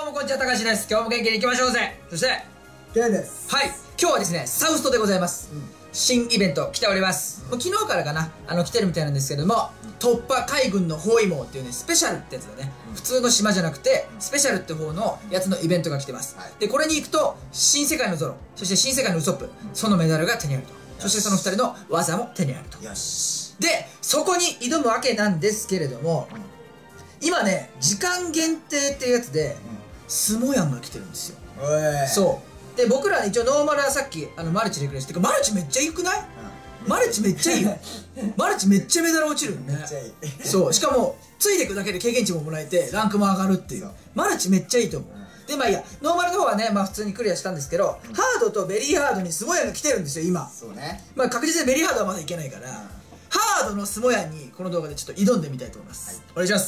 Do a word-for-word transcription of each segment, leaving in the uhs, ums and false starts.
もこんにちは、たかしです。今日も元気にいきましょうぜ。そして、 ケンです。 はい、今日はですね、サウストでございます。 うん、 新イベント来ております。もう昨日からかな、あの、来てるみたいなんですけども、突破海軍の包囲網っていうね、スペシャルってやつだね。うん、普通の島じゃなくて、スペシャルって方のやつのイベントが来てます。はい、で、これに行くと、新世界のゾロ、そして新世界のウソップ、そのメダルが手に入ると。そしてそのふたりの技も手に入ると。よし。で、そこに挑むわけなんですけれども、うん、今ね、時間限定っていうやつで、相撲やんが来てるんですよ。そうで、僕ら一応ノーマルはさっきあのマルチでくれして、マルチめっちゃいいくない？うん、マルチめっちゃいいよ。マルチめっちゃメダル落ちるよね。めっちゃいい。そう、しかもついていくだけで経験値ももらえてランクも上がるっていう。マルチめっちゃいいと思う。うん、で、まあいいや、ノーマルの方はね、まあ普通にクリアしたんですけど、うん、ハードとベリーハードに相撲やんが来てるんですよ今。そうね。まあ確実にベリーハードはまだいけないから、うん、ハードの相撲やんにこの動画でちょっと挑んでみたいと思います。はい、お願いします。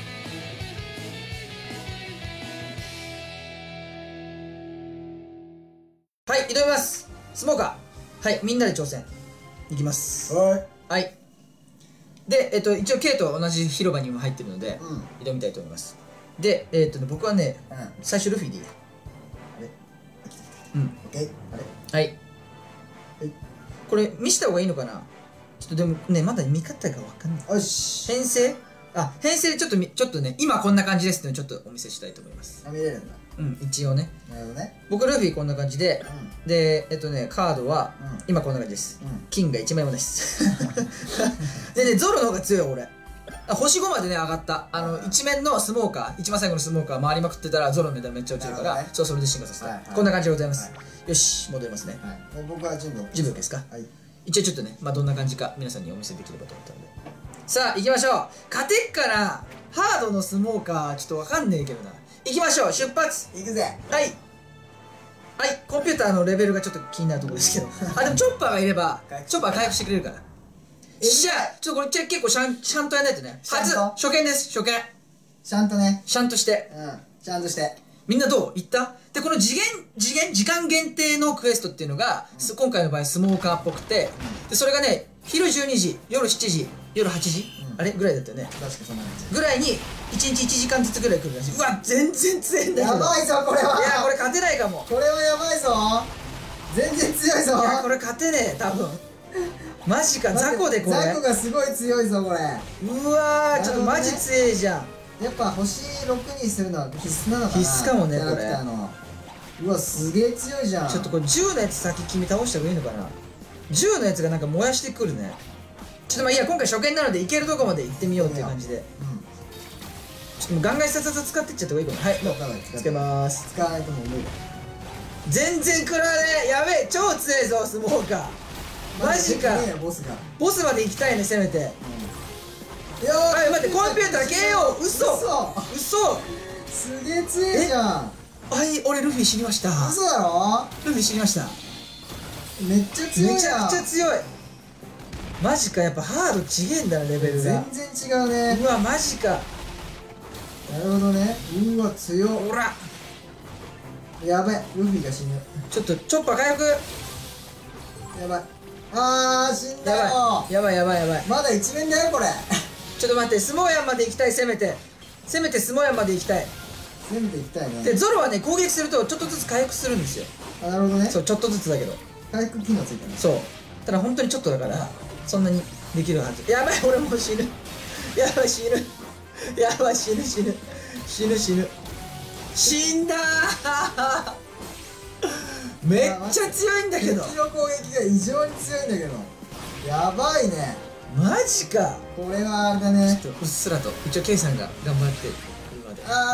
はい、挑みます。スモーカー。はい、みんなで挑戦。いきます。はい。はい。で、えっと、一応 K と同じ広場にも入ってるので、うん、挑みたいと思います。で、えっとね、僕はね、うん、最初ルフィでいいや。あれ？うん。オッケー？あれ？はい。はい。これ、見した方がいいのかな？ちょっとでもね、まだ見方がわかんない。よし。編成？あ、編成でちょっとみ、ちょっとね、今こんな感じですっていうのをちょっとお見せしたいと思います。あ、見れるんだ。うん、一応ね。なるほどね。僕ルフィこんな感じで、うん、で、えっとね、カードは、うん、今こんな感じです。うん、金がいちまいもないです。でね、ゾロの方が強い俺。星ごまでね、上がった。あの、一面のスモーカー、一番最後のスモーカー回りまくってたら、ゾロのメダルめっちゃ落ちるから、ね、そう、それで進化させた。はいはい、こんな感じでございます。はい、よし、戻りますね。はい、僕は準備 OK です。準備 OK ですか？はい。一応ちょっとね、まあどんな感じか皆さんにお見せできればと思ったので。さあ、行きましょう。勝てっかな。ハードのスモーカー、ちょっとわかんねえけどな。行きましょう。出発。行くぜ。はい。はい。コンピューターのレベルがちょっと気になるところですけど。あ、でもチョッパーがいれば、チョッパー回復してくれるから。え、じゃあ、ちょっとこれ結構シャン、シャンとやらないとね。初、初見です。初見。シャンとね。シャンとして。うん。シャンとして。みんなどういった？で、この次元、次元、時間限定のクエストっていうのが、うん、今回の場合スモーカーっぽくて、で、それがね、昼じゅうにじ、夜しちじ、夜はちじ、うん、あれぐらいだったよね。確かそんな感じ。ぐらいに、いちにちいちじかんずつぐらい来るらしい。うわ、全然強いんだけど。やばいぞ、これは。いや、これ勝てないかも。これはやばいぞ。全然強いぞ。いや、これ勝てねえ、多分。マジか、雑魚でこれ。雑魚がすごい強いぞ、これ。うわー、ちょっとマジ強いじゃん。やっぱ星ろくにするのは必須なのかな。必須かもね、これ。うわ、すげえ強いじゃん。ちょっとこれじゅうのやつ先君倒した方がいいのかな。じゅうのやつがなんか燃やしてくるね。ちょっとまあいいや、今回初見なので行けるとこまで行ってみようっていう感じで。うん、ちょっともうガンガンさささ使っていっちゃった方がいいかも。はい、もうつけまーす。使わないともう無理だ。全然食らわねえ。やべえ、超強いぞ、スモーカー。マジか。ボスまで行きたいね、せめて。はい、待って、コンピューター ケーオー。嘘嘘。すげえ強いじゃん。はい、俺ルフィ死にました。嘘だろ。ルフィ死にました。めっちゃ強い。めちゃくちゃ強い。マジか、やっぱハードちげえんだな、レベルが。全然違うね。うわ、マジか。なるほどね。うわ、強い。ほら。やばい、ルフィが死ぬ。ちょっとチョッパー回復。やばい。あー、死んだよ。やばいやばいやばい。まだ一面だよ、これ。ちょっと待って、スモーヤンまで行きたい、せめて。せめてスモーヤンまで行きたい。せめて行きたいね。で、ゾロはね、攻撃するとちょっとずつ回復するんですよ。あ、なるほどね。そう、ちょっとずつだけど。回復機能ついてる。そう。ただ本当にちょっとだから、そんなにできるはず。やばい、俺もう死ぬ。やばい、死ぬ。やばい、死ぬ死ぬ。死ぬ死ぬ。死んだー。めっちゃ強いんだけど。敵の攻撃が異常に強いんだけど。やばいね。マジか。これはあれだね。ちょっとうっすらと一応 K さんが頑張ってくるまで。あーあー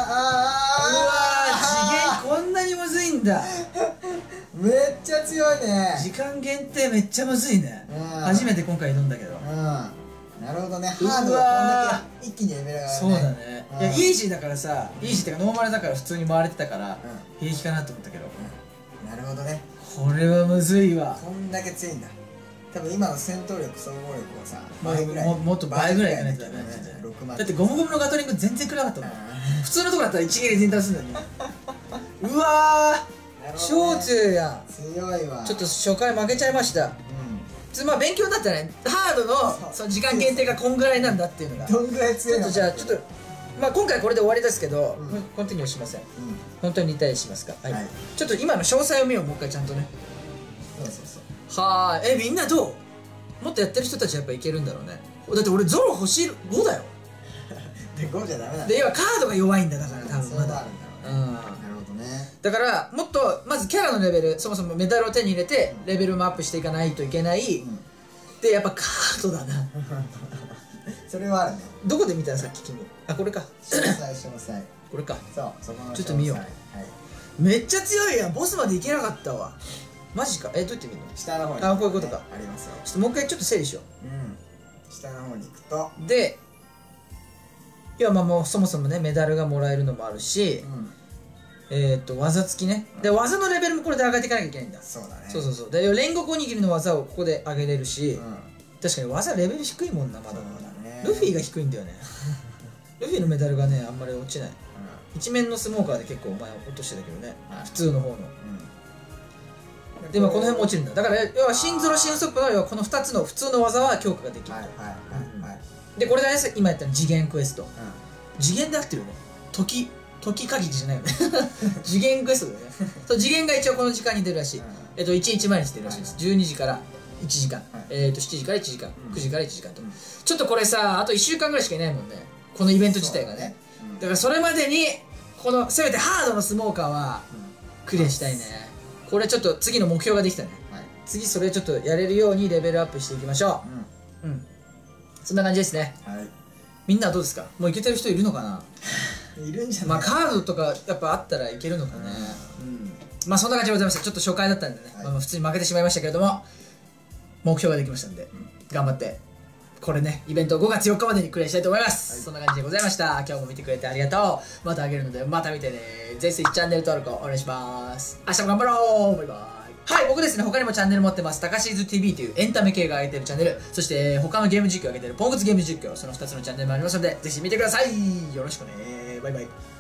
あー、うわー、次元こんなにむずいんだ。めっちゃ強いね。時間限定めっちゃむずいね。初めて今回挑んだけど。うん、なるほどね。ハードがこんだけ一気にレベルが上がるね。そうだね。いや、イージーだからさ、イージーってかノーマルだから普通に回れてたから平気かなと思ったけど。なるほどね。これはむずいわ。こんだけ強いんだ。多分今の戦闘力、総合力はさ、倍ぐらい、もっと倍ぐらいいかないとダメだね。だってゴムゴムのガトリング全然食らなかったもん。普通のとこだったら一撃で全倒すんだよね。うわー、超強いやん。強いわ。ちょっと初回負けちゃいました。うん、まあ勉強になったね。ハードのその時間限定がこんぐらいなんだっていうのが。どんぐらい強いの。ちょっとじゃあちょっとまあ今回これで終わりですけど、コンティニューしません。本当にリタイアしますか。はい。ちょっと今の詳細を見よう、もう一回ちゃんとね。そうそうそう。はーい。え、みんなどう？もっとやってる人たちはやっぱいけるんだろうね。だって俺ゾロ欲しいごだよ。 でごじゃダメなんだ。 で今カードが弱いんだ、だから多分まだ。うん。なるほどね。 だからもっとまずキャラのレベル、そもそもメダルを手に入れてレベルもアップしていかないといけない。でやっぱカードだな。 それはあるね。 どこで見たらさっき君。あ、これか。 詳細詳細。 これか。 そう、そこのちょっと見よう。めっちゃ強いやん。ボスまでいけなかったわ。マジか。え、どうやって見るの？ 下の方に。 あ、こういうことか。 ありますよ。 ちょっともう一回ちょっと整理しよう。 うん。下の方に行くと。 で、いやまあもうそもそもねメダルがもらえるのもあるし、えっと技付きね。で技のレベルもこれで上げていかなきゃいけないんだ。 そうだね。そうそうそう。で煉獄おにぎりの技をここで上げれるし、確かに技レベル低いもんなまだまだ。ルフィが低いんだよね。ルフィのメダルがねあんまり落ちない。一面のスモーカーで結構お前落としてたけどね、普通の方の。でもこの辺も落ちるんだ。だから要は新ゾロ新ウソップの要はこのふたつの普通の技は強化ができると。でこれで今やったの次元クエスト。次元で合ってるよね。時時限りじゃないよね。次元クエストだよね。そう次元が一応この時間に出るらしい。えっといちにちまえにしてるらしいです。じゅうにじからいちじかん、えっとしちじからいちじかん、くじからいちじかんと。ちょっとこれさあといっしゅうかんぐらいしかいないもんね、このイベント自体がね。だからそれまでにこのせめてハードのスモーカーはクリアしたいね。これちょっと次の目標ができたね。次それちょっとやれるようにレベルアップしていきましょう。うん、そんな感じですね。みんなはどうですか？もういけてる人いるのかな？ いるんじゃない？ まあカードとかやっぱあったらいけるのかね。まあそんな感じでございました。ちょっと初回だったんでね、まあ普通に負けてしまいましたけれども目標ができましたんで頑張ってこれねイベントごがつよっかまでにクリアしたいと思います。そんな感じでございました。今日も見てくれてありがとう。またあげるのでまた見てね。ぜひチャンネル登録お願いします。明日も頑張ろう。バイバイ。はい、僕ですね、他にもチャンネル持ってます。タカシーズ ティーブイ というエンタメ系が上げてるチャンネル、そして他のゲーム実況を上げてるポンコツゲーム実況、そのふたつのチャンネルもありますので、ぜひ見てください。よろしくね。バイバイ。